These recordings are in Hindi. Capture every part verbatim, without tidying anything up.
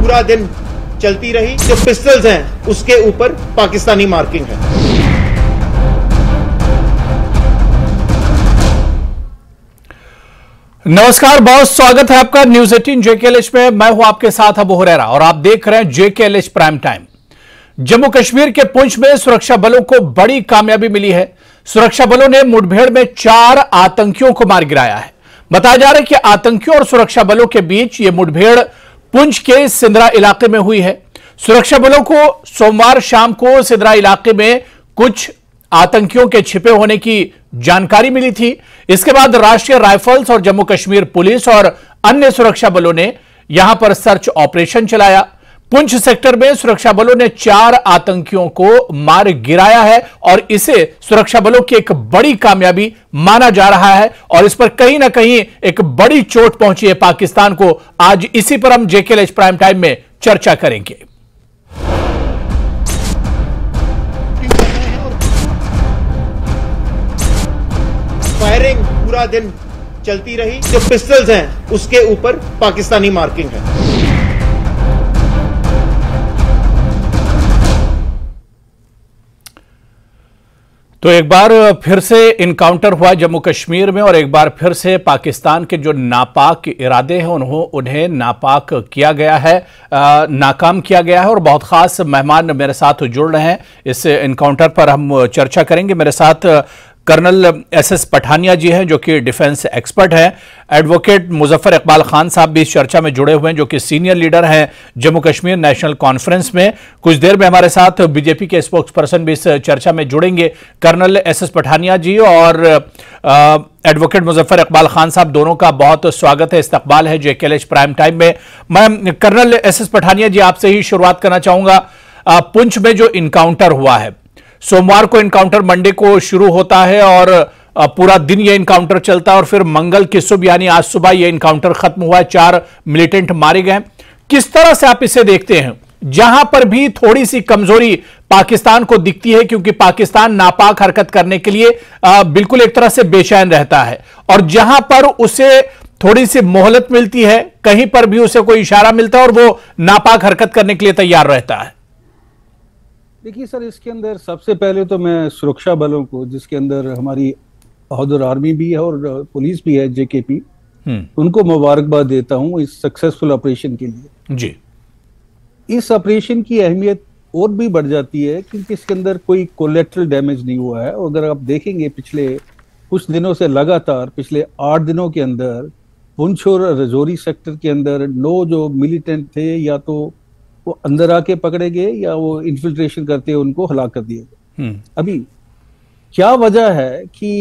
पूरा दिन चलती रही। जो पिस्टल्स हैं उसके ऊपर पाकिस्तानी मार्किंग है। नमस्कार, बहुत स्वागत है आपका न्यूज अठारह जेकेएलएच में। मैं हूं आपके साथ अबू हुरैरा और आप देख रहे हैं JKLH prime time. Jammu Kashmir के पुंछ में सुरक्षा बलों को बड़ी कामयाबी मिली है। सुरक्षा बलों ने मुठभेड़ में चार आतंकियों को मार गिराया है। बताया जा रहा है कि आतंकियों और सुरक्षा बलों के बीच यह मुठभेड़ पुंछ के सिंदरा इलाके में हुई है। सुरक्षा बलों को सोमवार शाम को सिंदरा इलाके में कुछ आतंकियों के छिपे होने की जानकारी मिली थी। इसके बाद राष्ट्रीय राइफल्स और जम्मू कश्मीर पुलिस और अन्य सुरक्षा बलों ने यहां पर सर्च ऑपरेशन चलाया। पुंछ सेक्टर में सुरक्षा बलों ने चार आतंकियों को मार गिराया है और इसे सुरक्षा बलों की एक बड़ी कामयाबी माना जा रहा है और इस पर कहीं ना कहीं एक बड़ी चोट पहुंची है पाकिस्तान को। आज इसी पर हम जेकेएलएच प्राइम टाइम में चर्चा करेंगे। फायरिंग पूरा दिन चलती रही। जो पिस्टल्स हैं उसके ऊपर पाकिस्तानी मार्किंग है। तो एक बार फिर से इनकाउंटर हुआ जम्मू कश्मीर में और एक बार फिर से पाकिस्तान के जो नापाक इरादे हैं उन्हों उन्हें नापाक किया गया है, आ, नाकाम किया गया है। और बहुत खास मेहमान मेरे साथ जुड़ रहे हैं। इस इनकाउंटर पर हम चर्चा करेंगे। मेरे साथ colonel S S Pathania ji हैं जो कि डिफेंस एक्सपर्ट हैं। एडवोकेट मुजफ्फर इकबाल खान साहब भी इस चर्चा में जुड़े हुए हैं जो कि सीनियर लीडर हैं जम्मू कश्मीर नेशनल कॉन्फ्रेंस में। कुछ देर में हमारे साथ बीजेपी के स्पोक्स पर्सन भी इस चर्चा में जुड़ेंगे। Colonel S S Pathania ji और एडवोकेट मुजफ्फर इकबाल खान साहब दोनों का बहुत स्वागत है, इस्तकबाल है जेकेएलएच प्राइम टाइम में। मैं colonel S S Pathania ji आपसे ही शुरुआत करना चाहूंगा। पुंछ में जो इनकाउंटर हुआ है, सोमवार को इनकाउंटर मंडे को शुरू होता है और पूरा दिन यह इनकाउंटर चलता है और फिर मंगल की सुबह यानी आज सुबह यह इनकाउंटर खत्म हुआ है। चार मिलिटेंट मारे गए। किस तरह से आप इसे देखते हैं? जहां पर भी थोड़ी सी कमजोरी पाकिस्तान को दिखती है क्योंकि पाकिस्तान नापाक हरकत करने के लिए आ, बिल्कुल एक तरह से बेचैन रहता है और जहां पर उसे थोड़ी सी मोहलत मिलती है, कहीं पर भी उसे कोई इशारा मिलता है और वो नापाक हरकत करने के लिए तैयार रहता है। देखिए सर, इसके अंदर सबसे पहले तो मैं सुरक्षा बलों को, जिसके अंदर हमारी बहादुर आर्मी भी है और पुलिस भी है जेकेपी, उनको मुबारकबाद देता हूं इस सक्सेसफुल ऑपरेशन के लिए। जी, इस ऑपरेशन की अहमियत और भी बढ़ जाती है क्योंकि इसके अंदर कोई कोलेटरल डैमेज नहीं हुआ है। और अगर आप देखेंगे पिछले कुछ दिनों से लगातार पिछले आठ दिनों के अंदर पुंछ और रजौरी सेक्टर के अंदर नौ जो मिलिटेंट थे या तो वो अंदर आके पकड़े गए या वो इन्फिल्ट्रेशन करते उनको हलाक कर दिए गए। अभी क्या वजह है कि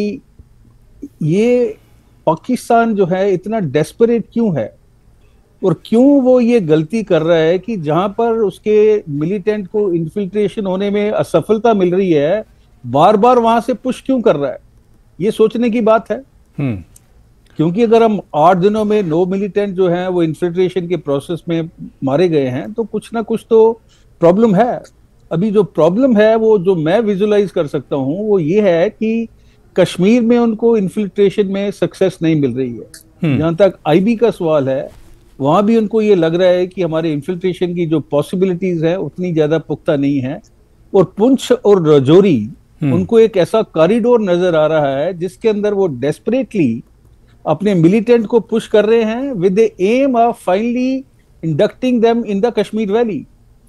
ये पाकिस्तान जो है इतना डेस्परेट क्यों है और क्यों वो ये गलती कर रहा है कि जहां पर उसके मिलिटेंट को इन्फिल्ट्रेशन होने में असफलता मिल रही है, बार बार वहां से पुश क्यों कर रहा है? ये सोचने की बात है। क्योंकि अगर हम आठ दिनों में नौ मिलिटेंट जो हैं वो इन्फिल्ट्रेशन के प्रोसेस में मारे गए हैं तो कुछ ना कुछ तो प्रॉब्लम है। अभी जो प्रॉब्लम है वो जो मैं विजुलाइज कर सकता हूं वो ये है कि कश्मीर में उनको इन्फिल्ट्रेशन में सक्सेस नहीं मिल रही है। जहां तक आईबी का सवाल है, वहां भी उनको ये लग रहा है कि हमारे इन्फिल्ट्रेशन की जो पॉसिबिलिटीज है उतनी ज्यादा पुख्ता नहीं है। और पुंछ और रजौरी उनको एक ऐसा कॉरिडोर नजर आ रहा है जिसके अंदर वो डेस्परेटली अपने मिलिटेंट को पुश कर रहे हैं with the aim of finally inducting them in the Kashmir valley.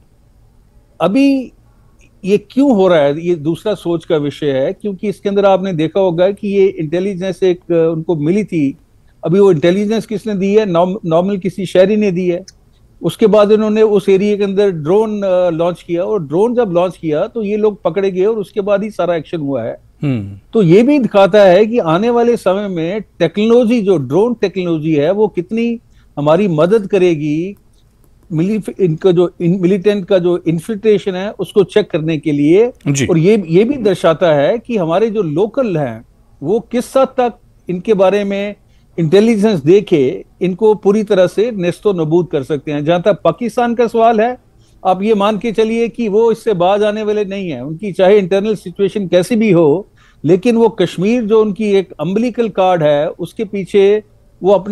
अभी ये क्यों हो रहा है, ये दूसरा सोच का विषय है क्योंकि इसके अंदर आपने देखा होगा कि ये इंटेलिजेंस एक उनको मिली थी। अभी वो इंटेलिजेंस किसने दी है? नॉर्मल किसी शहरी ने दी है। उसके बाद इन्होंने उस एरिया के अंदर ड्रोन लॉन्च किया और ड्रोन जब लॉन्च किया तो ये लोग पकड़े गए और उसके बाद ही सारा एक्शन हुआ है। तो ये भी दिखाता है कि आने वाले समय में टेक्नोलॉजी, जो ड्रोन टेक्नोलॉजी है, वो कितनी हमारी मदद करेगी मिली इनका जो इन, मिलिटेंट का जो इन्फिल्ट्रेशन है उसको चेक करने के लिए। और ये ये भी दर्शाता है कि हमारे जो लोकल हैं वो किस हद तक इनके बारे में इंटेलिजेंस देके इनको पूरी तरह से नेस्तो नबूद कर सकते हैं। जहां तक पाकिस्तान का सवाल है, आप ये मान के चलिए कि वो इससे बाज आने वाले नहीं है। उनकी चाहे इंटरनल सिचुएशन कैसी भी हो, लेकिन वो कश्मीर जो उनकी एक अम्बिलिकल कार्ड है उसके पीछे वो अपने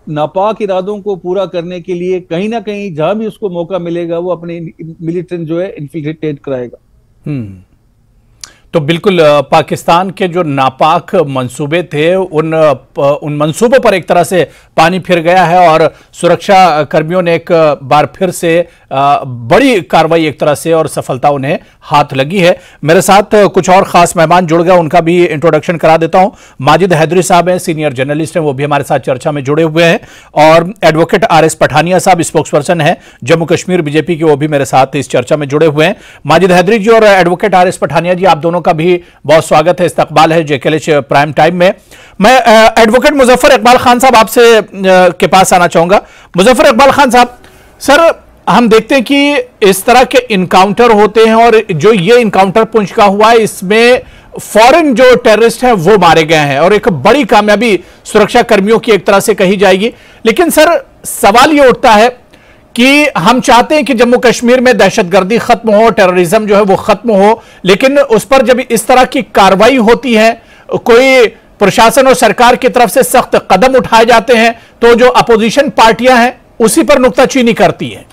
नापाक इरादों को पूरा करने के लिए कहीं ना कहीं जहां भी उसको मौका मिलेगा वो अपने मिलिटेंट जो है इन्फिल्ट्रेट कराएगा। हम्म तो बिल्कुल पाकिस्तान के जो नापाक मंसूबे थे उन उन मंसूबों पर एक तरह से पानी फिर गया है और सुरक्षा कर्मियों ने एक बार फिर से बड़ी कार्रवाई एक तरह से और सफलता उन्हें हाथ लगी है। मेरे साथ कुछ और खास मेहमान जुड़ गए, उनका भी इंट्रोडक्शन करा देता हूं। माजिद हैदरी साहब हैं, सीनियर जर्नलिस्ट हैं, वो भी हमारे साथ चर्चा में जुड़े हुए हैं। और एडवोकेट आर एस पठानिया साहब स्पोक्स पर्सन है जम्मू कश्मीर बीजेपी के, वो भी मेरे साथ इस चर्चा में जुड़े हुए हैं। माजिद हैदरी जी और advocate R S Pathania ji, आप दोनों का भी बहुत स्वागत है, इस्तकबाल है जेकेएलएच प्राइम टाइम में। मैं एडवोकेट मुजफ्फर इकबाल खान साहब आपसे के पास आना चाहूंगा। मुजफ्फर इकबाल खान साहब, सर हम देखते हैं कि इस तरह के इनकाउंटर होते हैं और जो ये इनकाउंटर पुंछ का हुआ है इसमें फॉरेन जो टेररिस्ट हैं वो मारे गए हैं और एक बड़ी कामयाबी सुरक्षा कर्मियों की एक तरह से कही जाएगी। लेकिन सर सवाल ये उठता है कि हम चाहते हैं कि जम्मू कश्मीर में दहशतगर्दी खत्म हो, टेररिज्म जो है वो खत्म हो, लेकिन उस पर जब इस तरह की कार्रवाई होती है, कोई प्रशासन और सरकार की तरफ से सख्त कदम उठाए जाते हैं, तो जो अपोजिशन पार्टियां हैं उसी पर नुक्ताचीनी करती है।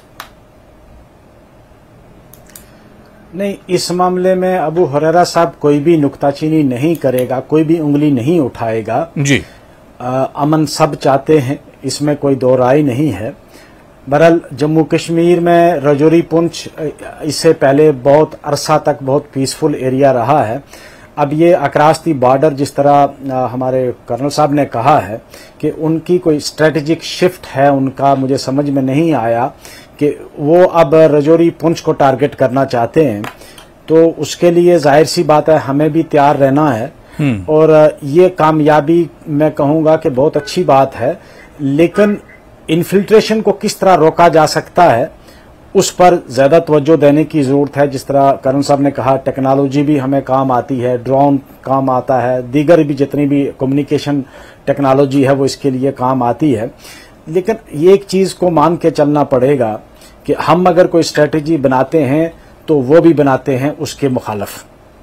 नहीं, इस मामले में अबू हुरैरा साहब कोई भी नुक्ताचीनी नहीं करेगा, कोई भी उंगली नहीं उठाएगा जी। आ, अमन सब चाहते हैं, इसमें कोई दो राय नहीं है। बहरहाल जम्मू कश्मीर में रजौरी पुंछ इससे पहले बहुत अरसा तक बहुत पीसफुल एरिया रहा है। अब ये अक्रॉस दी बॉर्डर जिस तरह हमारे कर्नल साहब ने कहा है कि उनकी कोई स्ट्रेटेजिक शिफ्ट है, उनका मुझे समझ में नहीं आया कि वो अब रजौरी पुंछ को टारगेट करना चाहते हैं। तो उसके लिए जाहिर सी बात है हमें भी तैयार रहना है और ये कामयाबी मैं कहूँगा कि बहुत अच्छी बात है, लेकिन इन्फिल्ट्रेशन को किस तरह रोका जा सकता है उस पर ज्यादा तवज्जो देने की जरूरत है। जिस तरह करण साहब ने कहा, टेक्नोलॉजी भी हमें काम आती है, ड्रोन काम आता है, दीगर भी जितनी भी कम्युनिकेशन टेक्नोलॉजी है वो इसके लिए काम आती है। लेकिन ये एक चीज को मान के चलना पड़ेगा कि हम अगर कोई स्ट्रेटेजी बनाते हैं तो वो भी बनाते हैं उसके मुखालफ,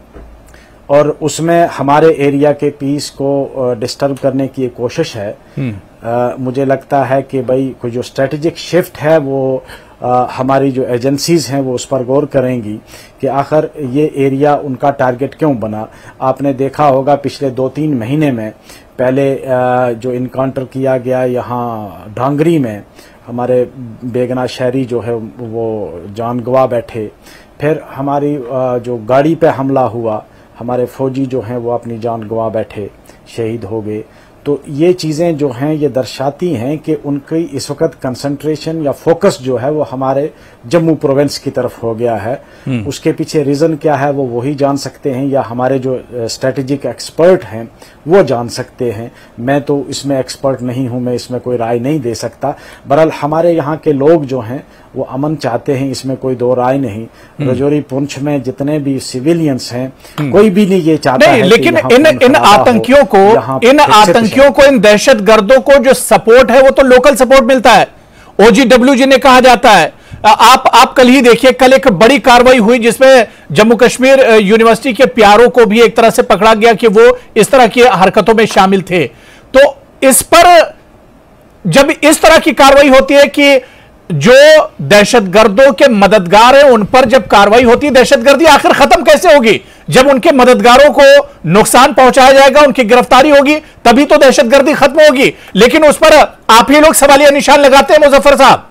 और उसमें हमारे एरिया के पीस को डिस्टर्ब करने की कोशिश है। आ, मुझे लगता है कि भाई कोई जो स्ट्रेटेजिक शिफ्ट है वो आ, हमारी जो एजेंसीज हैं वो उस पर गौर करेंगी कि आखिर ये एरिया उनका टारगेट क्यों बना। आपने देखा होगा पिछले दो तीन महीने में पहले आ, जो इनकाउंटर किया गया यहाँ ढांगरी में, हमारे बेगना शहरी जो है वो जान गंवा बैठे। फिर हमारी आ, जो गाड़ी पे हमला हुआ, हमारे फौजी जो हैं वो अपनी जान गंवा बैठे, शहीद हो गए। तो ये चीज़ें जो हैं ये दर्शाती हैं कि उनकी इस वक्त कंसंट्रेशन या फोकस जो है वो हमारे जम्मू प्रोविंस की तरफ हो गया है। उसके पीछे रीज़न क्या है वो वही जान सकते हैं या हमारे जो स्ट्रेटेजिक एक्सपर्ट हैं वो जान सकते हैं। मैं तो इसमें एक्सपर्ट नहीं हूं, मैं इसमें कोई राय नहीं दे सकता। बहरहाल हमारे यहाँ के लोग जो हैं वो अमन चाहते हैं, इसमें कोई दो राय नहीं। रजौरी पुंछ में जितने भी सिविलियंस हैं कोई भी नहीं ये चाहता नहीं, है लेकिन इन इन आतंकियों को इन आतंकियों को इन दहशतगर्दों को जो सपोर्ट है वो तो लोकल सपोर्ट मिलता है, ओजीडब्ल्यू जिन्हें कहा जाता है। आप आप कल ही देखिए, कल एक बड़ी कार्रवाई हुई जिसमें जम्मू कश्मीर यूनिवर्सिटी के प्यारों को भी एक तरह से पकड़ा गया कि वो इस तरह की हरकतों में शामिल थे। तो इस पर जब इस तरह की कार्रवाई होती है कि जो दहशतगर्दों के मददगार हैं उन पर जब कार्रवाई होती है, दहशतगर्दी आखिर खत्म कैसे होगी? जब उनके मददगारों को नुकसान पहुंचाया जाएगा, उनकी गिरफ्तारी होगी, तभी तो दहशतगर्दी खत्म होगी। लेकिन उस पर आप ही लोग सवालिया निशान लगाते हैं मुजफ्फर साहब।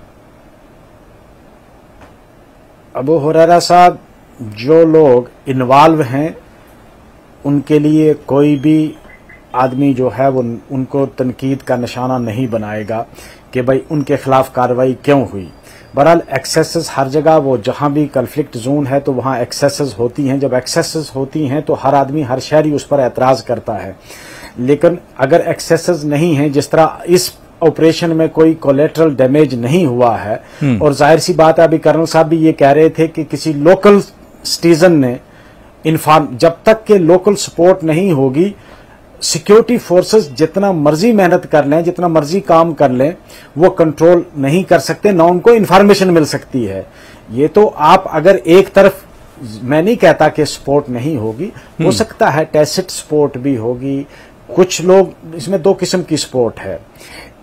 अबू हुरैरा साहब, जो लोग इन्वॉल्व हैं उनके लिए कोई भी आदमी जो है वो उनको तनकीद का निशाना नहीं बनाएगा कि भाई उनके खिलाफ कार्रवाई क्यों हुई। बहरहाल एक्सेसेस हर जगह, वो जहां भी कन्फ्लिक्ट जोन है तो वहां एक्सेसेस होती हैं। जब एक्सेसेस होती हैं तो हर आदमी, हर शहरी उस पर एतराज करता है। लेकिन अगर एक्सेसेस नहीं है, जिस तरह इस ऑपरेशन में कोई कोलेटरल डैमेज नहीं हुआ है, और जाहिर सी बात है, अभी कर्नल साहब भी ये कह रहे थे कि किसी लोकल सिटीजन ने इन्फॉर्म, जब तक के लोकल सपोर्ट नहीं होगी, सिक्योरिटी फोर्सेस जितना मर्जी मेहनत कर लें, जितना मर्जी काम कर लें, वो कंट्रोल नहीं कर सकते, ना उनको इन्फॉर्मेशन मिल सकती है। ये तो आप अगर एक तरफ, मैं नहीं कहता कि सपोर्ट नहीं होगी, हो सकता है टैसिट सपोर्ट भी होगी। कुछ लोग, इसमें दो किस्म की सपोर्ट है।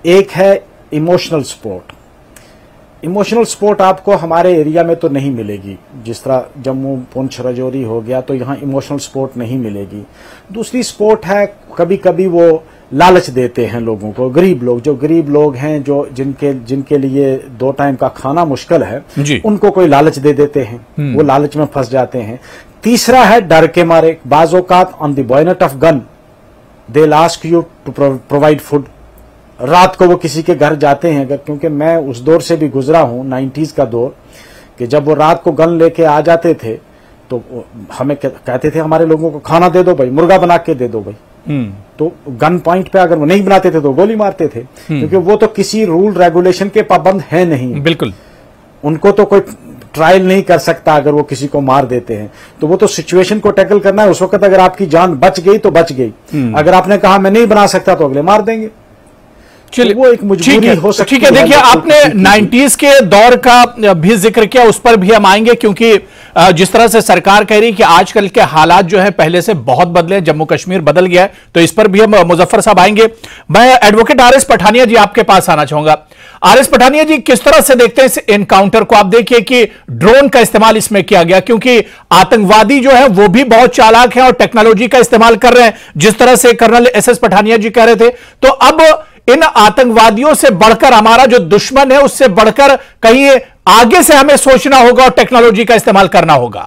एक है इमोशनल सपोर्ट। इमोशनल सपोर्ट आपको हमारे एरिया में तो नहीं मिलेगी, जिस तरह जम्मू पुंछ राजौरी हो गया तो यहाँ इमोशनल सपोर्ट नहीं मिलेगी। दूसरी सपोर्ट है, कभी कभी वो लालच देते हैं लोगों को, गरीब लोग, जो गरीब लोग हैं, जो जिनके जिनके लिए दो टाइम का खाना मुश्किल है, उनको कोई लालच दे देते हैं, वो लालच में फंस जाते हैं। तीसरा है डर के मारे, बाज़ औक़ात on the bayonet of gun they ask you to provide food. रात को वो किसी के घर जाते हैं, अगर, क्योंकि मैं उस दौर से भी गुजरा हूं, नाइन्टीज का दौर, कि जब वो रात को गन लेके आ जाते थे तो हमें कहते थे हमारे लोगों को खाना दे दो भाई, मुर्गा बना के दे दो भाई। तो गन पॉइंट पे अगर वो नहीं बनाते थे तो गोली मारते थे, क्योंकि वो तो किसी रूल रेगुलेशन के पाबंद है नहीं। बिल्कुल, उनको तो कोई ट्रायल नहीं कर सकता अगर वो किसी को मार देते हैं, तो वो तो सिचुएशन को टैकल करना है। उस वक्त अगर आपकी जान बच गई तो बच गई, अगर आपने कहा मैं नहीं बना सकता तो अगले मार देंगे। चलिए, वो एक मजबूरी हो सकती है। ठीक है, देखिए आपने नाइन्टीज के दौर का भी जिक्र किया, उस पर भी हम आएंगे, क्योंकि जिस तरह से सरकार कह रही है कि आजकल के हालात जो है पहले से बहुत बदले, जम्मू कश्मीर बदल गया है, तो इस पर भी हम मुजफ्फर साहब आएंगे। मैं advocate R S Pathania ji आपके पास आना चाहूंगा। आर एस पठानिया जी, किस तरह से देखते हैं इस एनकाउंटर को? आप देखिए कि ड्रोन का इस्तेमाल इसमें किया गया, क्योंकि आतंकवादी जो है वो भी बहुत चालाक है और टेक्नोलॉजी का इस्तेमाल कर रहे हैं, जिस तरह से colonel S S Pathania ji कह रहे थे। तो अब इन आतंकवादियों से बढ़कर हमारा जो दुश्मन है, उससे बढ़कर कहीं आगे से हमें सोचना होगा और टेक्नोलॉजी का इस्तेमाल करना होगा।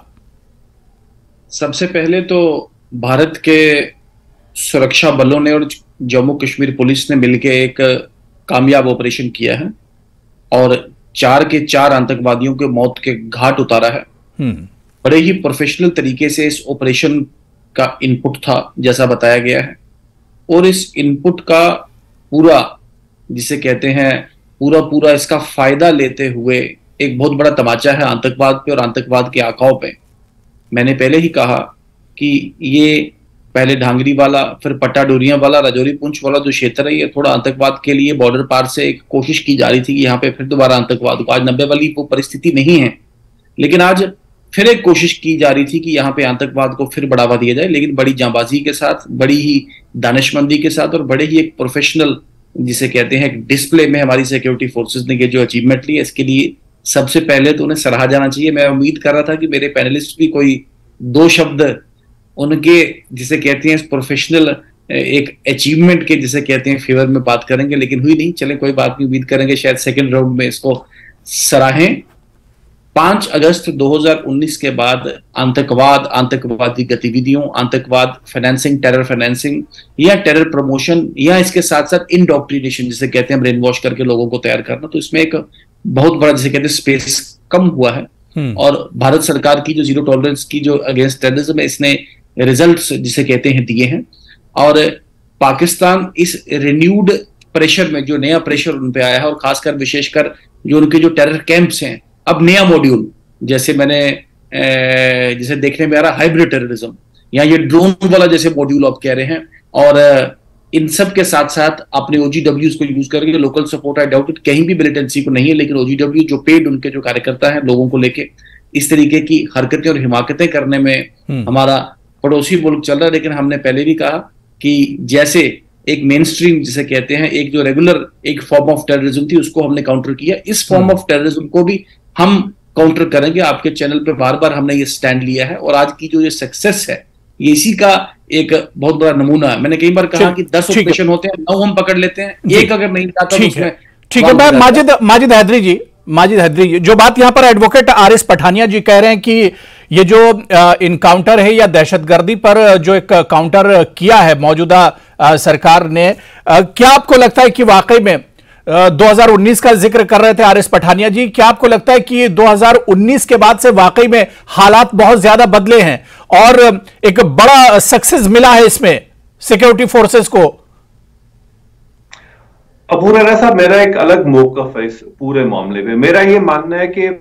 सबसे पहले तो भारत के सुरक्षा बलों ने और जम्मू कश्मीर पुलिस ने मिलकर एक कामयाब ऑपरेशन किया है और चार के चार आतंकवादियों के मौत के घाट उतारा है। बड़े ही प्रोफेशनल तरीके से इस ऑपरेशन का इनपुट था, जैसा बताया गया है, और इस इनपुट का पूरा, जिसे कहते हैं पूरा पूरा इसका फायदा लेते हुए एक बहुत बड़ा तमाचा है आतंकवाद पे और आतंकवाद के आकाओं पे। मैंने पहले ही कहा कि ये पहले ढांगरी वाला, फिर पट्टा डोरिया वाला, राजौरी पुंछ वाला जो क्षेत्र है, ये थोड़ा आतंकवाद के लिए बॉर्डर पार से एक कोशिश की जा रही थी कि यहाँ पे फिर दोबारा आतंकवाद को, आज नब्बे वाली वो परिस्थिति नहीं है, लेकिन आज फिर एक कोशिश की जा रही थी कि यहाँ पे आतंकवाद को फिर बढ़ावा दिया जाए, लेकिन बड़ी जांबाजी के साथ, बड़ी ही दानिशमंदी के साथ और बड़े ही एक प्रोफेशनल, जिसे कहते हैं डिस्प्ले में हमारी सिक्योरिटी फोर्सेस ने ये जो अचीवमेंट ली, इसके लिए सबसे पहले तो उन्हें सराहा जाना चाहिए। मैं उम्मीद कर रहा था कि मेरे पैनलिस्ट भी कोई दो शब्द उनके, जिसे कहते हैं प्रोफेशनल एक अचीवमेंट के, जिसे कहते हैं फेवर में बात करेंगे, लेकिन हुई नहीं। चले कोई बात नहीं, उम्मीद करेंगे शायद सेकेंड राउंड में इसको सराहें। पांच अगस्त दो हज़ार उन्नीस के बाद आतंकवाद, आतंकवादी गतिविधियों, आतंकवाद फाइनेंसिंग, टेरर फाइनेंसिंग या टेरर प्रमोशन या इसके साथ साथ इंडोक्ट्रिनेशन, जिसे कहते हैं ब्रेन वॉश करके लोगों को तैयार करना, तो इसमें एक बहुत बड़ा, जिसे कहते हैं स्पेस कम हुआ है। और भारत सरकार की जो जीरो टॉलरेंस की जो अगेंस्ट टेररिज्म है, इसने रिजल्ट्स, जिसे कहते हैं, दिए हैं। और पाकिस्तान इस रिन्यूड प्रेशर में, जो नया प्रेशर उन पे आया है, और खासकर विशेषकर जो उनके जो टेरर कैंप्स हैं, अब नया मॉड्यूल, जैसे मैंने जैसे देखने में आ रहा हाइब्रिड टेररिज्म, या ये ड्रोन वाला जैसे मॉड्यूल आप कह रहे हैं, और इन सब के साथ साथ अपने ओजीडब्ल्यूज को यूज करके, लोकल सपोर्ट आई डाउट कहीं भी मिलिटेंसी को नहीं है, लेकिन ओजीडब्ल्यू जो पेड उनके जो कार्यकर्ता हैं लोगों को लेके इस तरीके की हरकतें और हिमाकतें करने में हमारा पड़ोसी मुल्क चल रहा है। लेकिन हमने पहले भी कहा कि जैसे एक मेन स्ट्रीम, जिसे कहते हैं, एक जो रेगुलर एक फॉर्म ऑफ टेररिज्म थी, उसको हमने काउंटर किया, इस फॉर्म ऑफ टेररिज्म को भी हम काउंटर करेंगे। आपके चैनल पे बार बार हमने ये स्टैंड लिया है, और आज की जो ये सक्सेस है, ये इसी का एक बहुत बड़ा नमूना है। मैंने कई बार कहा कि दस ऑपरेशन होते हैं, नौ हम पकड़ लेते हैं, एक अगर नहीं जाता तो उसमें ठीक है। मैं माजिद माजिद हैदरी जी माजिद हैदरी जी जो बात यहां पर advocate R S Pathania ji कह रहे हैं कि ये जो इनकाउंटर है या दहशतगर्दी पर जो एक काउंटर किया है मौजूदा सरकार ने, क्या आपको लगता है कि वाकई में दो हज़ार उन्नीस का जिक्र कर रहे थे आर एस पठानिया जी, क्या आपको लगता है कि दो हज़ार उन्नीस के बाद से वाकई में हालात बहुत ज्यादा बदले हैं और एक बड़ा सक्सेस मिला है इसमें सिक्योरिटी फोर्सेस को? अबू हुरैरा साहब, मेरा एक अलग मौक़िफ़ है इस पूरे मामले में। मेरा ये मानना है कि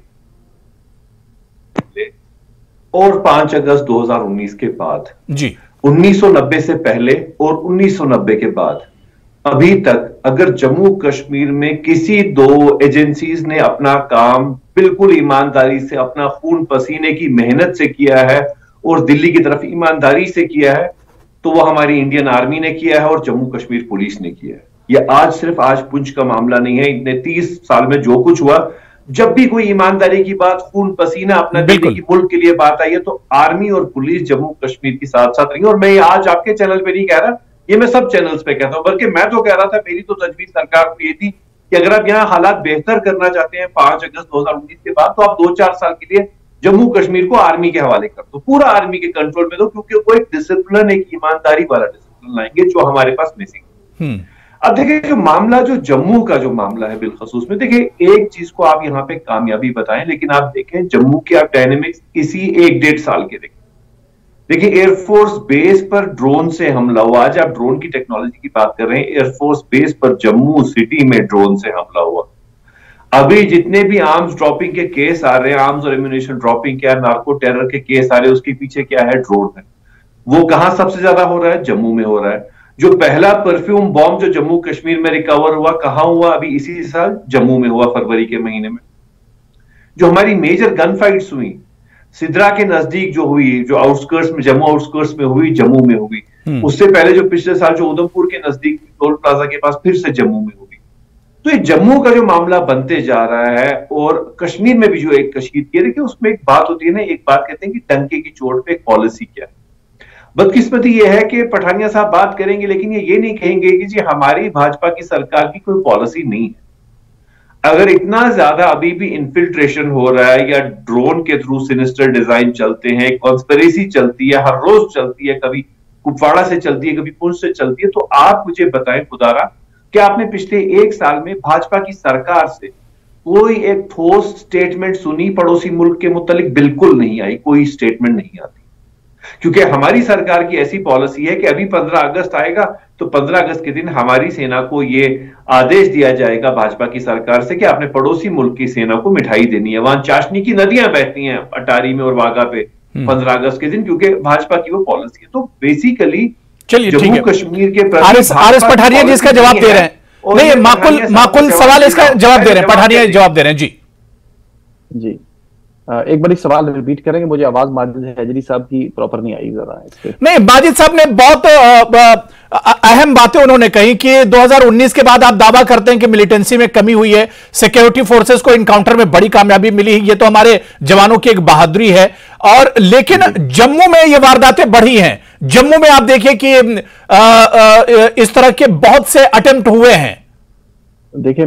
और पांच अगस्त दो हज़ार उन्नीस के बाद जी उन्नीस सौ नब्बे से पहले और उन्नीस सौ नब्बे के बाद अभी तक अगर जम्मू कश्मीर में किसी दो एजेंसीज ने अपना काम बिल्कुल ईमानदारी से, अपना खून पसीने की मेहनत से किया है और दिल्ली की तरफ ईमानदारी से किया है, तो वह हमारी इंडियन आर्मी ने किया है और जम्मू कश्मीर पुलिस ने किया है। ये आज सिर्फ आज पुंछ का मामला नहीं है, इतने तीस साल में जो कुछ हुआ, जब भी कोई ईमानदारी की बात, खून पसीना अपना देने की मुल्क के लिए बात आई है, तो आर्मी और पुलिस जम्मू कश्मीर की साथ साथ रही। और मैं आज आपके चैनल पे नहीं कह रहा, ये मैं सब चैनल्स पे कहता हूं, बल्कि मैं तो कह रहा था, मेरी तो तजवीज सरकार को ये थी कि अगर आप यहाँ हालात बेहतर करना चाहते हैं पांच अगस्त दो हजार उन्नीस के बाद, तो आप दो चार साल के लिए जम्मू कश्मीर को आर्मी के हवाले कर दो, पूरा आर्मी के कंट्रोल में दो, क्योंकि वो एक डिसिप्लिन, एक ईमानदारी वाला डिसिप्लिन लाएंगे जो हमारे पास मिसिंग। अब देखिए, जो मामला जो जम्मू का जो मामला है बिलखसूस में, देखिए एक चीज को आप यहाँ पे कामयाबी बताएं, लेकिन आप देखें जम्मू के आप डायनेमिक्स इसी एक डेढ़ साल के देखें। देखिए एयरफोर्स बेस पर ड्रोन से हमला हुआ, आज आप ड्रोन की टेक्नोलॉजी की बात कर रहे हैं, एयरफोर्स बेस पर जम्मू सिटी में ड्रोन से हमला हुआ। अभी जितने भी आर्म्स ड्रॉपिंग के केस आ रहे हैं, आर्म्स और एम्यूनिशन ड्रॉपिंग के, नार्को टेरर के केस आ रहे हैं, उसके पीछे क्या है? ड्रोन है। वो कहां सबसे ज्यादा हो रहा है? जम्मू में हो रहा है। जो पहला परफ्यूम बॉम्ब जो जम्मू कश्मीर में रिकवर हुआ, कहां हुआ? अभी इसी साल जम्मू में हुआ, फरवरी के महीने में। जो हमारी मेजर गन फाइट्स हुई सिद्रा के नजदीक जो हुई, जो आउटस्कर्ट्स में, जम्मू आउटस्कर्ट्स में हुई, जम्मू में हुई। उससे पहले जो पिछले साल जो उधमपुर के नजदीक टोल प्लाजा के पास, फिर से जम्मू में हुई। तो ये जम्मू का जो मामला बनते जा रहा है, और कश्मीर में भी जो एक कशीदगी है, देखिए उसमें एक बात होती है ना, एक बात कहते हैं कि टंके की चोट पे एक पॉलिसी क्या है। बदकिस्मती ये है कि पठानिया साहब बात करेंगे, लेकिन ये ये नहीं कहेंगे कि जी हमारी भाजपा की सरकार की कोई पॉलिसी नहीं है। अगर इतना ज्यादा अभी भी इन्फिल्ट्रेशन हो रहा है, या ड्रोन के थ्रू सिनिस्टर डिजाइन चलते हैं, कॉन्स्पिरेसी चलती है, हर रोज चलती है, कभी कुपवाड़ा से चलती है, कभी पुंछ से चलती है, तो आप मुझे बताएं खुदारा कि आपने पिछले एक साल में भाजपा की सरकार से कोई एक ठोस स्टेटमेंट सुनी पड़ोसी मुल्क के मुतालिक? बिल्कुल नहीं आई, कोई स्टेटमेंट नहीं आती, क्योंकि हमारी सरकार की ऐसी पॉलिसी है कि अभी पंद्रह अगस्त आएगा तो पंद्रह अगस्त के दिन हमारी सेना को ये आदेश दिया जाएगा भाजपा की सरकार से कि आपने पड़ोसी मुल्क की सेना को मिठाई देनी है। वहां चाशनी की नदियां बहती हैं अटारी में और वाघा पे पंद्रह अगस्त के दिन, क्योंकि भाजपा की वो पॉलिसी है। तो बेसिकली चलिए जम्मू कश्मीर के आर एस पठानिया जी इसका जवाब दे रहे हैं, नहीं माकुल माकुल सवाल इसका जवाब दे रहे हैं, पठानिया जवाब दे रहे हैं। जी जी एक बार सवाल रिपीट करेंगे, मुझे आवाज माजिद हैदरी साहब की प्रॉपर नहीं आई जरा। नहीं, माजिद साहब ने बहुत अहम बातें उन्होंने कही कि दो हज़ार उन्नीस के बाद आप दावा करते हैं कि मिलिटेंसी में कमी हुई है, सिक्योरिटी फोर्सेस को इनकाउंटर में बड़ी कामयाबी मिली, ये तो हमारे जवानों की एक बहादुरी है। और लेकिन जम्मू में ये वारदातें बढ़ी हैं। जम्मू में आप देखिए कि आ, आ, इस तरह के बहुत से अटेम्प्ट हुए हैं। देखिए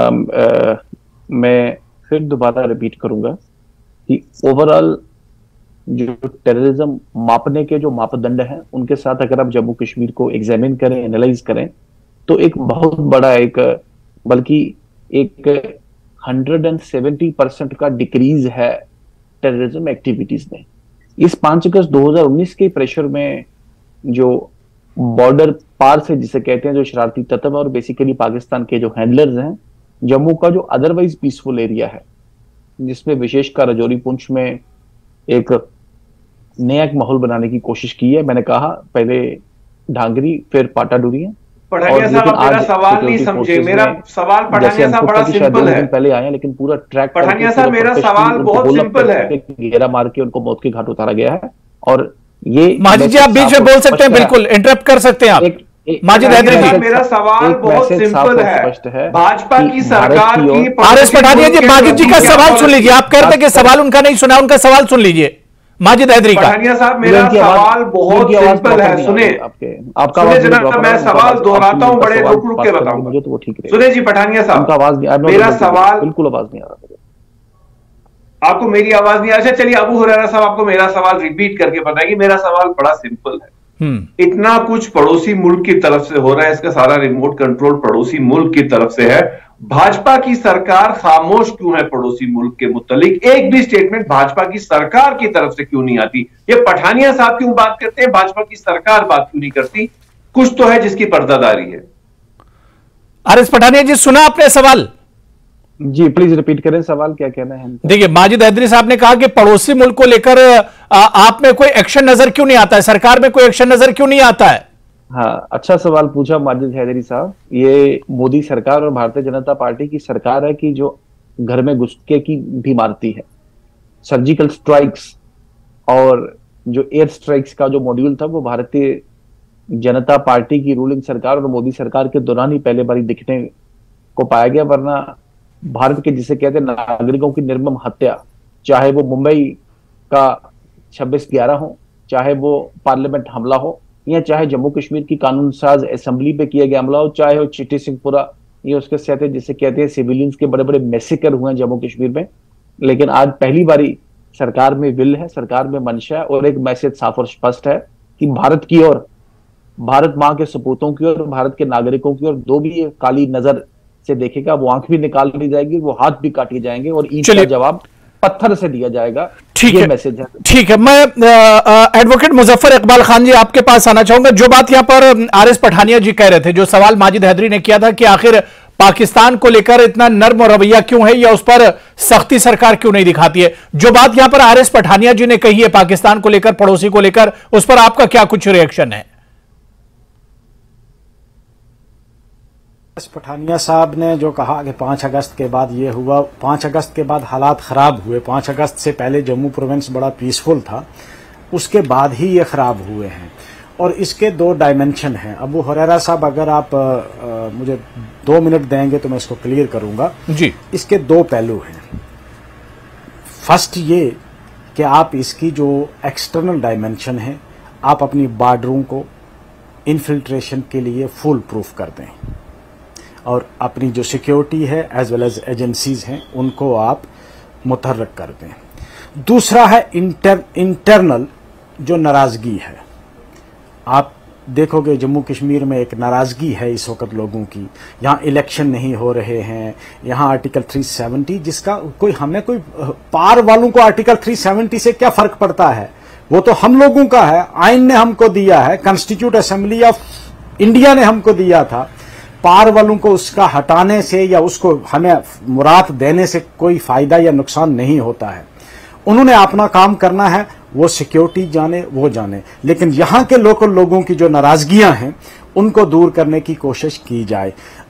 मैं फिर दोबारा रिपीट करूंगा कि ओवरऑल जो टेररिज्म मापने के जो मापदंड हैं, उनके साथ अगर आप जम्मू कश्मीर को एग्जामिन करें, एनालाइज करें, तो एक बहुत बड़ा एक बल्कि एक एक सौ सत्तर परसेंट का डिक्रीज है टेररिज्म एक्टिविटीज में। इस पांच अगस्त दो हज़ार उन्नीस के प्रेशर में जो बॉर्डर पार से जिसे कहते हैं जो शरारती तत्व और बेसिकली पाकिस्तान के जो हैंडलर्स हैं, जम्मू का जो अदरवाइज पीसफुल एरिया है, जिसमें विशेषकर राजौरी पुंछ में एक नया एक माहौल बनाने की कोशिश की है। मैंने कहा पहले ढांगरी फिर पाटाडूरियां। पठानिया साहब मेरा सवाल नहीं समझे, मेरा सवाल पठानिया साहब बड़ा सिंपल है। पहले आए लेकिन पूरा ट्रैक पठानिया साहब मेरा सवाल बहुत सिंपल है। घेरा मार के उनको मौत के घाट उतारा गया है। और ये माजिद जी आप बीच में बोल सकते हैं, बिल्कुल इंटरप्ट कर सकते हैं आप। माजिद हैदरी जी मेरा सवाल बहुत सिंपल है, भाजपा की सरकार की। आर एस पठानिया जी माजिद जी का सवाल सुन लीजिए। आप कहते हैं कि सवाल उनका नहीं सुना, उनका सवाल सुन लीजिए माजिद हैदरी का। पठानिया साहब मेरा सवाल बहुत सिंपल है, सुने आपका जनाब, मैं सवाल दोहराता हूँ, बड़े रुक रुक के बताऊंगा, मुझे तो वो ठीक है। सुने जी पठानिया साहब, आवाज मेरा सवाल बिल्कुल आवाज नहीं आ रहा, आपको मेरी आवाज नहीं आ रही। चलिए अबू हुरैरा साहब आपको मेरा सवाल रिपीट करके बताएंगे। मेरा सवाल बड़ा सिंपल है। इतना कुछ पड़ोसी मुल्क की तरफ से हो रहा है, इसका सारा रिमोट कंट्रोल पड़ोसी मुल्क की तरफ से है। भाजपा की सरकार खामोश क्यों है पड़ोसी मुल्क के मुतालिक? एक भी स्टेटमेंट भाजपा की सरकार की तरफ से क्यों नहीं आती? ये पठानिया साहब क्यों बात करते हैं, भाजपा की सरकार बात क्यों नहीं करती? कुछ तो है जिसकी पर्दादारी है। आर एस पठानिया जी सुना आपने सवाल? जी प्लीज रिपीट करें, सवाल क्या कहना है? देखिए माजिद हैदरी साहब ने कहा कि पड़ोसी मुल्क को लेकर आप में कोई एक्शन नजर क्यों नहीं आता है, सरकार में कोई एक्शन नजर क्यों नहीं आता है? हाँ, अच्छा सवाल पूछा माजिद हैदरी साहब। ये मोदी सरकार और भारतीय जनता पार्टी की सरकार है कि जो घर में घुस के की भी मारती है। सर्जिकल स्ट्राइक्स और जो एयर स्ट्राइक्स का जो मॉड्यूल था वो भारतीय जनता पार्टी की रूलिंग सरकार और मोदी सरकार के दौरान ही पहले बारी दिखने को पाया गया, वरना भारत के जिसे कहते हैं नागरिकों की निर्मम हत्या, चाहे वो मुंबई का छब्बीस ग्यारह हो, चाहे वो पार्लियामेंट हमला हो, या चाहे जम्मू कश्मीर की कानून साज असेंबली पे किया गया हमला हो, चाहे वो चिट्टी सिंहपुरा ये उसके साथ जिसे कहते हैं सिविलियंस के बड़े बड़े मैसेकर हुए हैं जम्मू कश्मीर में। लेकिन आज पहली बारी सरकार में विल है, सरकार में मंशा है और एक मैसेज साफ और स्पष्ट है कि भारत की ओर, भारत मां के सपूतों की ओर, भारत के नागरिकों की ओर दो भी काली नजर से देखेगा, वो आंख भी निकाल ली जाएगी, वो हाथ भी काटे जाएंगे और ईंट का जवाब पत्थर से दिया जाएगा। ठीक है, मैसेज है। ठीक है, मैं एडवोकेट मुजफ्फर इकबाल खान जी आपके पास आना चाहूंगा। जो बात यहां पर आर एस पठानिया जी कह रहे थे, जो सवाल माजिद हैदरी ने किया था कि आखिर पाकिस्तान को लेकर इतना नर्म रवैया क्यों है या उस पर सख्ती सरकार क्यों नहीं दिखाती है, जो बात यहां पर आर एस पठानिया जी ने कही है पाकिस्तान को लेकर, पड़ोसी को लेकर, उस पर आपका क्या कुछ रिएक्शन है? पठानिया साहब ने जो कहा कि पांच अगस्त के बाद ये हुआ, पांच अगस्त के बाद हालात खराब हुए, पांच अगस्त से पहले जम्मू प्रोविंस बड़ा पीसफुल था, उसके बाद ही ये खराब हुए हैं। और इसके दो डायमेंशन हैं। अबू हुरैरा साहब, अगर आप आ, आ, मुझे दो मिनट देंगे तो मैं इसको क्लियर करूंगा जी। इसके दो पहलू हैं। फर्स्ट ये कि आप इसकी जो एक्सटर्नल डायमेंशन है, आप अपनी बॉर्डरों को इन्फिल्ट्रेशन के लिए फुल प्रूफ कर दें और अपनी जो सिक्योरिटी है एज वेल एज एजेंसीज हैं उनको आप मुतहर्रिक कर दें। दूसरा है इंटर, इंटरनल जो नाराजगी है। आप देखोगे जम्मू कश्मीर में एक नाराजगी है इस वक्त लोगों की, यहाँ इलेक्शन नहीं हो रहे हैं, यहाँ आर्टिकल तीन सौ सत्तर जिसका कोई, हमें कोई पार वालों को आर्टिकल तीन सौ सत्तर से क्या फर्क पड़ता है, वो तो हम लोगों का है, आइन ने हमको दिया है, कॉन्स्टिट्यूट असेंबली ऑफ इंडिया ने हमको दिया था। पार वालों को उसका हटाने से या उसको हमें मुराद देने से कोई फायदा या नुकसान नहीं होता है। उन्होंने अपना काम करना है, वो सिक्योरिटी जाने वो जाने, लेकिन यहां के लोकल लोगों की जो नाराजगियां हैं उनको दूर करने की कोशिश की जाए।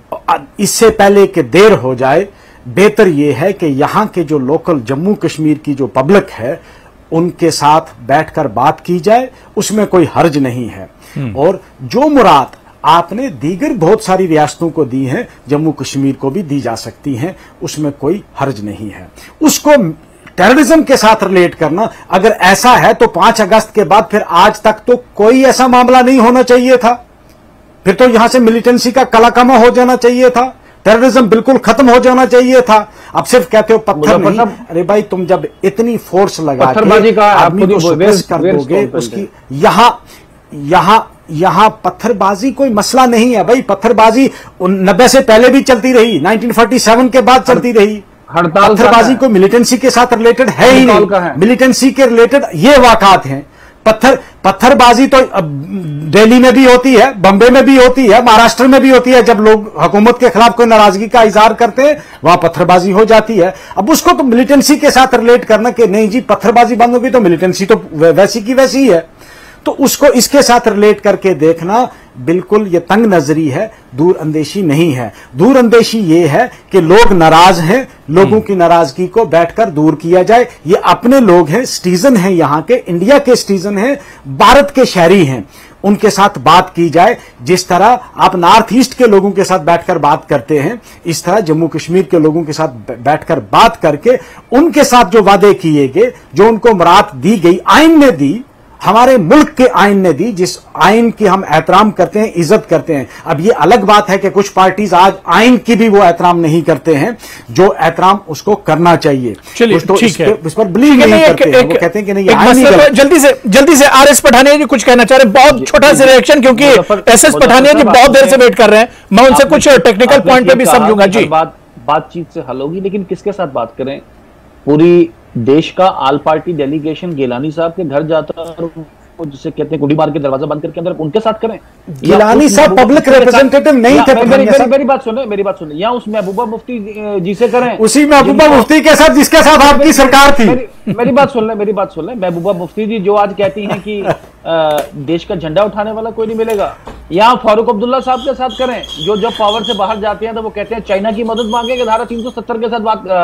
इससे पहले कि देर हो जाए, बेहतर यह है कि यहां के जो लोकल जम्मू कश्मीर की जो पब्लिक है उनके साथ बैठकर बात की जाए, उसमें कोई हर्ज नहीं है। और जो मुराद आपने दीगर बहुत सारी रियासतों को दी हैं, जम्मू कश्मीर को भी दी जा सकती हैं, उसमें कोई हर्ज नहीं है। उसको टेररिज्म के साथ रिलेट करना, अगर ऐसा है तो पांच अगस्त के बाद फिर आज तक तो कोई ऐसा मामला नहीं होना चाहिए था, फिर तो यहां से मिलिटेंसी का कलाकमा हो जाना चाहिए था, टेररिज्म बिल्कुल खत्म हो जाना चाहिए था। अब सिर्फ कहते हो पत्थर नहीं, अरे भाई तुम जब इतनी फोर्स लगा के आदमी को सुप्रेस कर दोगे, उसकी यहां यहां यहां पत्थरबाजी कोई मसला नहीं है भाई। पत्थरबाजी नब्बे से पहले भी चलती रही, नाइनटीन फोर्टी सेवन के बाद चलती रही। हड़ताल पत्थरबाजी को मिलिटेंसी के साथ रिलेटेड है ही नहीं, मिलिटेंसी के रिलेटेड ये वाकआत हैं। पत्थर पत्थरबाजी तो दिल्ली में भी होती है, बम्बे में भी होती है, महाराष्ट्र में भी होती है। जब लोग हुकूमत के खिलाफ कोई नाराजगी का इजहार करते हैं वहां पत्थरबाजी हो जाती है। अब उसको तो मिलिटेंसी के साथ रिलेट करना कि नहीं जी पत्थरबाजी बंद होगी तो मिलिटेंसी तो वैसी की वैसी ही है, तो उसको इसके साथ रिलेट करके देखना बिल्कुल ये तंग नजरी है, दूर अंदेशी नहीं है। दूर अंदेशी ये है कि लोग नाराज हैं, लोगों की नाराजगी को बैठकर दूर किया जाए। ये अपने लोग हैं, सिटीजन हैं, यहाँ के इंडिया के सिटीजन हैं, भारत के शहरी हैं, उनके साथ बात की जाए। जिस तरह आप नॉर्थ ईस्ट के लोगों के साथ बैठकर बात करते हैं, इस तरह जम्मू कश्मीर के लोगों के साथ बैठकर बात करके उनके साथ जो वादे किए गए, जो उनको मुराद दी गई, आइन ने दी, हमारे मुल्क के आइन ने दी, जिस आइन की हम एहतराम करते हैं, इज्जत करते हैं। अब ये अलग बात है कि कुछ पार्टीज आज आइन की भी वो एहतराम नहीं करते हैं, जो एहतराम उसको करना चाहिए। चलिए ठीक है, इस पर बिलीव नहीं करते हैं, वो कहते हैं कि नहीं आइन नहीं गलत। जल्दी से जल्दी से आर एस पठानिया जी कुछ कहना चाह रहे हैं, बहुत छोटा सा रिएक्शन, क्योंकि एस एस पठानिया जी बहुत देर से वेट कर रहे हैं, मैं उनसे कुछ टेक्निकल पॉइंट पे भी समझूंगा जी। बातचीत से हल होगी, लेकिन किसके साथ बात करें? पूरी देश का आल पार्टी डेलीगेशन गिलानी साहब के घर जाता है, जिसे कहते हैं गुड़ी मार के दरवाजा बंद करके अंदर उनके साथ करें। गिलानी साहब पब्लिक रिप्रेजेंटेटिव नहीं थे। मेरी, मेरी, मेरी बात सुने मेरी बात सुने या उस महबूबा मुफ्ती जी से करें, उसी महबूबा मुफ्ती के साथ जिसके साथ आपकी सरकार थी। मेरी, मेरी बात सुन ले मेरी बात सुन ले महबूबा मुफ्ती जी जो आज कहती हैं कि आ, देश का झंडा उठाने वाला कोई नहीं मिलेगा, या फारूक अब्दुल्ला साहब के साथ करें, जो जब पावर से बाहर जाते हैं तो वो कहते हैं चाइना की मदद मांगे, धारा तीन सौ सत्तर के साथ बात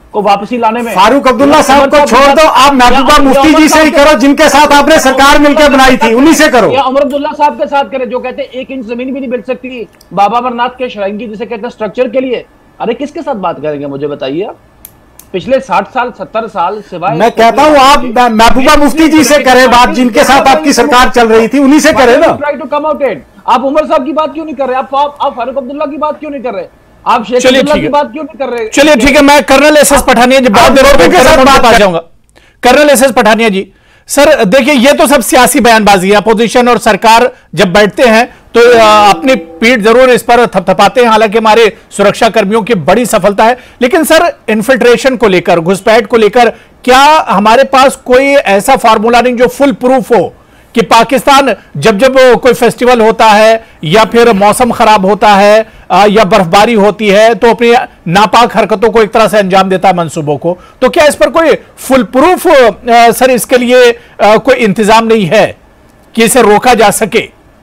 को वापसी लाने में। फारूक अब्दुल्ला साहब को छोड़ दो, आप महबूबा मुफ्ती जी से ही करो, जिनके साथ आपने सरकार मिलकर बनाई थी, उन्हीं से करो। या उमर अब्दुल्ला साहब के साथ करें, जो कहते हैं एक इंच जमीन भी नहीं मिल सकती बाबा अमरनाथ के श्राइन की, जिसे कहते हैं स्ट्रक्चर के लिए। अरे किसके साथ बात करेंगे मुझे बताइए आप? पिछले साठ साल सत्तर साल सिवाय, मैं कहता हूं आप महबूबा मुफ्ती जी से करें बात, जिनके साथ आपकी सरकार चल रही थी, उन्हीं से करें ना। Try to come out it. आप उमर साहब की बात क्यों नहीं कर रहे? आप आप फारूक अब्दुल्ला की बात क्यों नहीं कर रहे? आप शेख अब्दुल्ला की बात क्यों नहीं कर रहे? चलिए ठीक है, मैं colonel S S Pathania ji बहुत देर के साथ बात आ जाऊंगा। Colonel S S Pathania ji, sir देखिए, ये तो सब सियासी बयानबाजी है। अपोजिशन और सरकार जब बैठते हैं तो अपनी पीठ जरूर इस पर थपथपाते हैं, हालांकि हमारे सुरक्षा कर्मियों की बड़ी सफलता है। लेकिन सर, इन्फिल्ट्रेशन को लेकर, घुसपैठ को लेकर, क्या हमारे पास कोई ऐसा फार्मूला नहीं जो फुल प्रूफ हो कि पाकिस्तान जब जब कोई फेस्टिवल होता है या फिर मौसम खराब होता है या बर्फबारी होती है तो अपनी नापाक हरकतों को एक तरह से अंजाम देता है, मंसूबों को? तो क्या इस पर कोई फुल प्रूफ सर इसके लिए कोई इंतजाम नहीं है कि इसे रोका जा सके?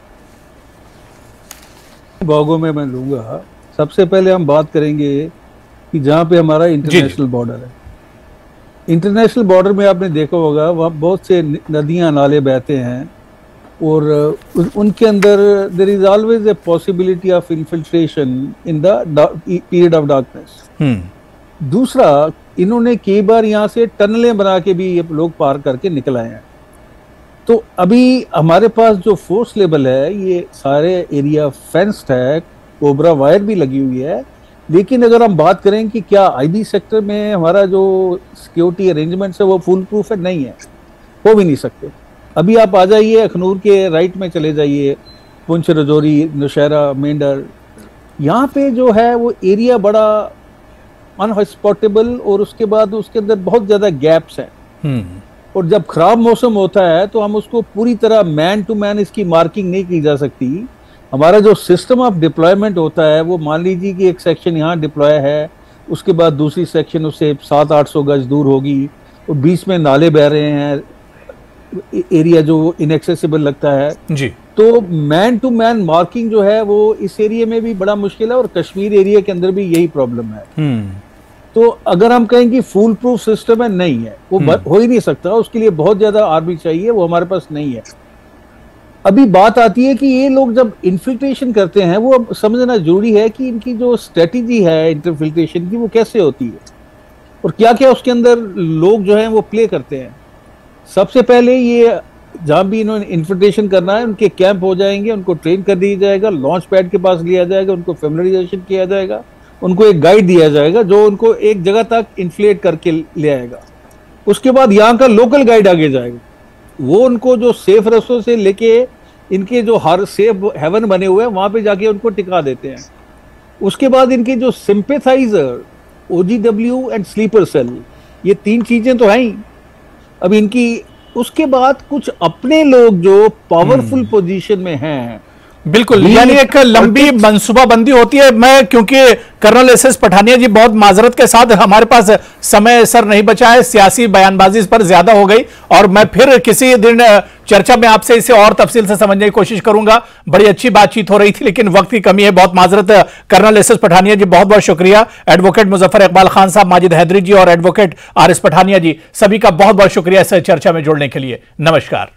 भागों में मैं लूंगा। सबसे पहले हम बात करेंगे कि जहां पे हमारा इंटरनेशनल बॉर्डर है। इंटरनेशनल बॉर्डर में आपने देखा होगा वहाँ बहुत से नदियां नाले बहते हैं और उनके अंदर there is always a possibility of infiltration in the period of darkness. दूसरा, इन्होंने कई बार यहाँ से टनलें बना के भी ये लोग पार करके निकल आए हैं। तो अभी हमारे पास जो फोर्स लेवल है, ये सारे एरिया फेंस्ड है, कोबरा वायर भी लगी हुई है। लेकिन अगर हम बात करें कि क्या आईबी सेक्टर में हमारा जो सिक्योरिटी अरेंजमेंट्स है वो फुल प्रूफ है, नहीं है, हो भी नहीं सकते। अभी आप आ जाइए अखनूर के राइट में चले जाइए, पुंछ, रजौरी, नौशहरा, मेंढर, यहाँ पे जो है वो एरिया बड़ा अनहॉस्पिटेबल और उसके बाद उसके अंदर बहुत ज्यादा गैप्स हैं। और जब खराब मौसम होता है तो हम उसको पूरी तरह मैन टू मैन इसकी मार्किंग नहीं की जा सकती। हमारा जो सिस्टम ऑफ डिप्लॉयमेंट होता है वो मान लीजिए कि एक सेक्शन यहाँ डिप्लॉय है, उसके बाद दूसरी सेक्शन उससे सात आठ सौ गज दूर होगी और बीच में नाले बह रहे हैं, एरिया जो इनएक्सेसिबल लगता है जी। तो मैन टू मैन मार्किंग जो है वो इस एरिया में भी बड़ा मुश्किल है और कश्मीर एरिया के अंदर भी यही प्रॉब्लम है। तो अगर हम कहें कि फुल प्रूफ सिस्टम है, नहीं है, वो हो ही नहीं सकता। उसके लिए बहुत ज्यादा आर्मी चाहिए, वो हमारे पास नहीं है। अभी बात आती है कि ये लोग जब इन्फिल्ट्रेशन करते हैं, वो समझना जरूरी है कि इनकी जो स्ट्रेटेजी है इन्फिल्ट्रेशन की वो कैसे होती है और क्या क्या उसके अंदर लोग जो हैं वो प्ले करते हैं। सबसे पहले ये जहां भी इन्होंने इन्फिल्ट्रेशन करना है, उनके कैंप हो जाएंगे, उनको ट्रेन कर दिया जाएगा, लॉन्च पैड के पास लिया जाएगा, उनको फेमिलराइजेशन किया जाएगा, उनको एक गाइड दिया जाएगा जो उनको एक जगह तक इन्फ्लेट करके ले आएगा। उसके बाद यहाँ का लोकल गाइड आगे जाएगा, वो उनको जो सेफ रास्तों से लेके इनके जो हर सेफ हेवन बने हुए हैं वहां पे जाके उनको टिका देते हैं। उसके बाद इनके जो sympathiser, OGW and sleeper cell, ये तीन चीजें तो हैं ही। अब इनकी उसके बाद कुछ अपने लोग जो पावरफुल पोजीशन में हैं, बिल्कुल, यानी एक लंबी मंसूबाबंदी होती है। मैं क्योंकि colonel S S Pathania ji बहुत माजरत के साथ हमारे पास समय सर नहीं बचा है, सियासी बयानबाजी इस पर ज्यादा हो गई और मैं फिर किसी दिन चर्चा में आपसे इसे और तफसील से समझने की कोशिश करूंगा। बड़ी अच्छी बातचीत हो रही थी लेकिन वक्त की कमी है, बहुत माजरत। Colonel S S Pathania ji बहुत बहुत शुक्रिया। एडवोकेट मुजफ्फर इकबाल खान साहब, माजिद हैदरी जी और advocate R S Pathania ji, सभी का बहुत बहुत शुक्रिया इस चर्चा में जुड़ने के लिए। नमस्कार।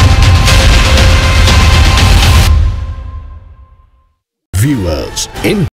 Viewers in